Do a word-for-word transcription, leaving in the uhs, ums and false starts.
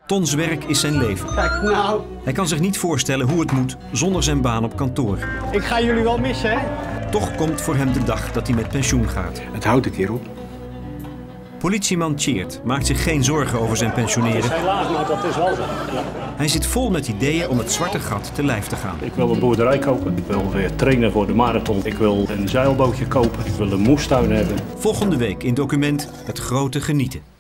Tons werk is zijn leven. Kijk nou. Hij kan zich niet voorstellen hoe het moet zonder zijn baan op kantoor. Ik ga jullie wel missen, hè? Toch komt voor hem de dag dat hij met pensioen gaat. Het houdt een keer op. Politieman Tjeerd maakt zich geen zorgen over zijn pensioneren. Helaas, maar dat is wel zo. Ja. Hij zit vol met ideeën om het zwarte gat te lijf te gaan. Ik wil een boerderij kopen. Ik wil weer trainen voor de marathon. Ik wil een zeilbootje kopen. Ik wil een moestuin hebben. Volgende week in document Het Grote Genieten.